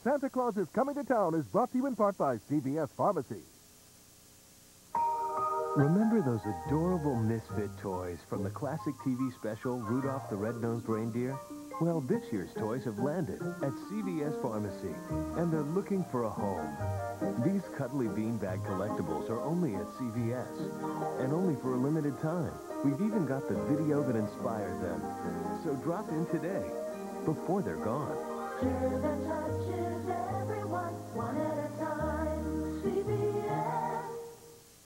Santa Claus is Coming to Town is brought to you in part by CVS Pharmacy. Remember those adorable misfit toys from the classic TV special Rudolph the Red-Nosed Reindeer? Well, this year's toys have landed at CVS Pharmacy, and they're looking for a home. These cuddly beanbag collectibles are only at CVS, and only for a limited time. We've even got the video that inspired them. So drop in today, before they're gone. Share the touches, everyone, one at a time. CVS.